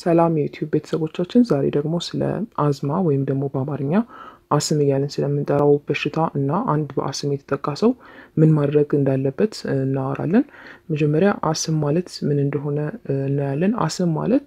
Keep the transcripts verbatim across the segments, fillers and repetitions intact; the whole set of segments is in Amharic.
ሰላም የዩቲዩብ ቤተሰቦቻችን ዛሬ ደግሞ ስለ አዝማ ወይም ደግሞ በአማርኛ አስም እያልን ስለምንጠራው በሽታ እና አንድ በአስም የተጠቃ ሰው ምን ማድረግ እንዳለበት እናወራለን። መጀመሪያ አስም ማለት ምን እንደሆነ እናያለን። አስም ማለት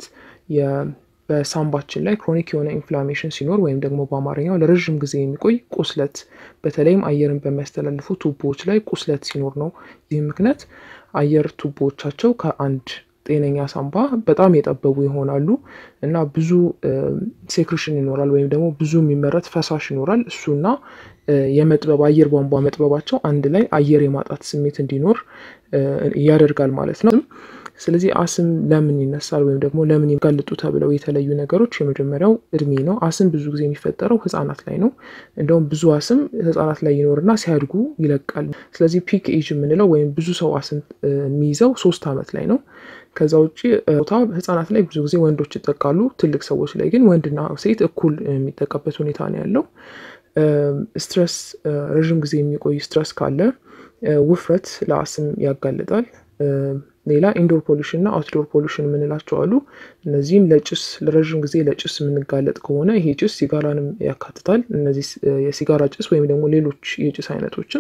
በሳምባችን ላይ ክሮኒክ የሆነ ኢንፍላሜሽን ሲኖር ወይም ደግሞ በአማርኛው ለረጅም ጊዜ የሚቆይ ቁስለት በተለይም አየርን በሚያስተላልፉ ቱቦዎች ላይ ቁስለት ሲኖር ነው። ይህ ምክንያት አየር ቱቦዎቻቸው ከአንድ ጤነኛ ሳምባ በጣም የጠበቡ ይሆናሉ እና ብዙ ሴክሬሽን ይኖራል ወይም ደግሞ ብዙ የሚመረት ፈሳሽ ይኖራል። እሱና የመጥበብ አየር ቧንቧ መጥበባቸው አንድ ላይ አየር የማጣት ስሜት እንዲኖር ያደርጋል ማለት ነው። ስለዚህ አስም ለምን ይነሳል ወይም ደግሞ ለምን ይጋለጡ ተብለው የተለዩ ነገሮች የመጀመሪያው እድሜ ነው። አስም ብዙ ጊዜ የሚፈጠረው ህፃናት ላይ ነው። እንደውም ብዙ አስም ህፃናት ላይ ይኖርና ሲያድጉ ይለቃል። ስለዚህ ፒክ ኤጅ የምንለው ወይም ብዙ ሰው አስም የሚይዘው ሶስት አመት ላይ ነው። ከዛ ውጪ ቦታ ህፃናት ላይ ብዙ ጊዜ ወንዶች ይጠቃሉ። ትልቅ ሰዎች ላይ ግን ወንድና ሴት እኩል የሚጠቃበት ሁኔታ ነው ያለው። ስትረስ፣ ረጅም ጊዜ የሚቆይ ስትረስ ካለ ውፍረት ለአስም ያጋልጣል። ሌላ ኢንዶር ፖሉሽን እና አውትዶር ፖሉሽን የምንላቸው አሉ። እነዚህም ለጭስ ለረጅም ጊዜ ለጭስ የምንጋለጥ ከሆነ ይሄ ጭስ ሲጋራንም ያካትታል። እነዚህ የሲጋራ ጭስ ወይም ደግሞ ሌሎች የጭስ አይነቶችም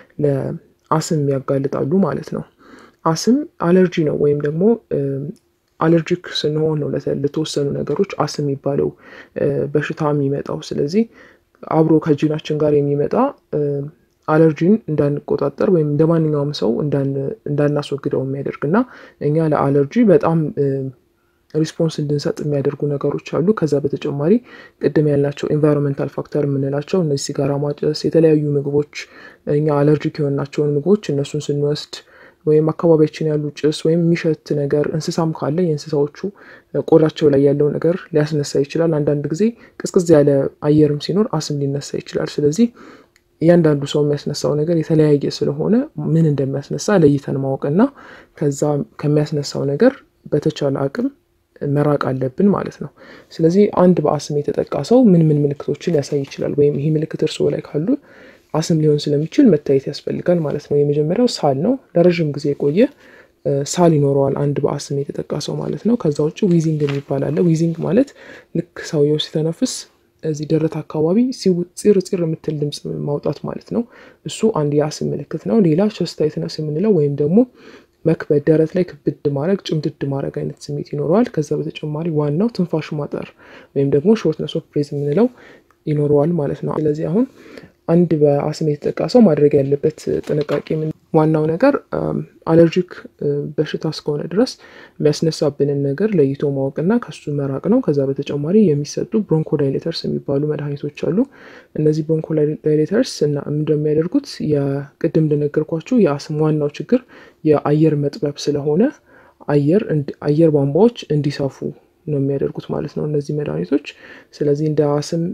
ለአስም ያጋልጣሉ ማለት ነው። አስም አለርጂ ነው ወይም ደግሞ አለርጂክ ስንሆን ነው ለተወሰኑ ነገሮች አስም የሚባለው በሽታ የሚመጣው። ስለዚህ አብሮ ከጂናችን ጋር የሚመጣ አለርጂን እንዳንቆጣጠር ወይም እንደማንኛውም ሰው እንዳናስወግደው የሚያደርግና እኛ ለአለርጂ በጣም ሪስፖንስ እንድንሰጥ የሚያደርጉ ነገሮች አሉ። ከዛ በተጨማሪ ቅድም ያልናቸው ኤንቫይሮንመንታል ፋክተር የምንላቸው እነዚህ ሲጋራ ማጨስ፣ የተለያዩ ምግቦች እኛ አለርጂክ የሆናቸውን ምግቦች እነሱን ስንወስድ ወይም አካባቢያችን ያሉ ጭስ ወይም የሚሸት ነገር እንስሳም ካለ የእንስሳዎቹ ቆዳቸው ላይ ያለው ነገር ሊያስነሳ ይችላል። አንዳንድ ጊዜ ቅዝቅዝ ያለ አየርም ሲኖር አስም ሊነሳ ይችላል። ስለዚህ እያንዳንዱ ሰው የሚያስነሳው ነገር የተለያየ ስለሆነ ምን እንደሚያስነሳ ለይተን ማወቅና ከዛ ከሚያስነሳው ነገር በተቻለ አቅም መራቅ አለብን ማለት ነው። ስለዚህ አንድ በአስም የተጠቃ ሰው ምን ምን ምልክቶችን ሊያሳይ ይችላል ወይም ይሄ ምልክት እርስዎ ላይ ካሉ አስም ሊሆን ስለሚችል መታየት ያስፈልጋል ማለት ነው። የመጀመሪያው ሳል ነው። ለረጅም ጊዜ የቆየ ሳል ይኖረዋል አንድ በአስም የተጠቃ ሰው ማለት ነው። ከዛ ውጭ ዊዚንግ የሚባል አለ። ዊዚንግ ማለት ልክ ሰውየው ሲተነፍስ እዚህ ደረት አካባቢ ሲር ሲር የምትል ድምጽ ማውጣት ማለት ነው። እሱ አንድ የአስም ምልክት ነው። ሌላ ቸስት ታይትነስ የምንለው ወይም ደግሞ መክበድ፣ ደረት ላይ ክብድ ማድረግ፣ ጭምድድ ማድረግ አይነት ስሜት ይኖረዋል። ከዛ በተጨማሪ ዋናው ትንፋሽ ማጠር ወይም ደግሞ ሾርትነስ ኦፍ ብሬዝ የምንለው ይኖረዋል ማለት ነው። ስለዚህ አሁን አንድ በአስም የተጠቃ ሰው ማድረግ ያለበት ጥንቃቄ ምን ዋናው ነገር አለርጂክ በሽታ እስከሆነ ድረስ የሚያስነሳብንን ነገር ለይቶ ማወቅና ከሱ መራቅ ነው። ከዛ በተጨማሪ የሚሰጡ ብሮንኮዳይሌተርስ የሚባሉ መድኃኒቶች አሉ። እነዚህ ብሮንኮዳይሌተርስ እና እንደሚያደርጉት የቅድም እንደነገርኳችሁ የአስም ዋናው ችግር የአየር መጥበብ ስለሆነ አየር አየር ቧንቧዎች እንዲሰፉ ነው የሚያደርጉት ማለት ነው እነዚህ መድኃኒቶች። ስለዚህ እንደ አስም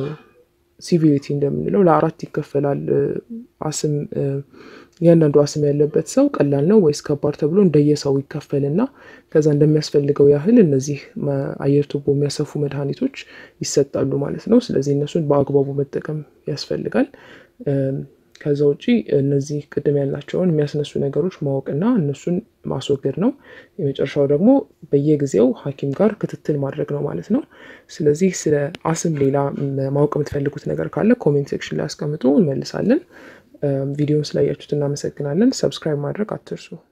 ሲቪሪቲ እንደምንለው ለአራት ይከፈላል። አስም ያንዳንዱ አስም ያለበት ሰው ቀላል ነው ወይስ ከባድ ተብሎ እንደየሰው ይከፈልና ከዛ እንደሚያስፈልገው ያህል እነዚህ አየር ቱቦ የሚያሰፉ መድኃኒቶች ይሰጣሉ ማለት ነው። ስለዚህ እነሱን በአግባቡ መጠቀም ያስፈልጋል። ከዛ ውጪ እነዚህ ቅድም ያልናቸውን የሚያስነሱ ነገሮች ማወቅና እነሱን ማስወገድ ነው። የመጨረሻው ደግሞ በየጊዜው ሐኪም ጋር ክትትል ማድረግ ነው ማለት ነው። ስለዚህ ስለ አስም ሌላ ማወቅ የምትፈልጉት ነገር ካለ ኮሜንት ሴክሽን ላይ አስቀምጡ፣ እንመልሳለን። ቪዲዮውን ስላያችሁት እናመሰግናለን። ሰብስክራይብ ማድረግ አትርሱ።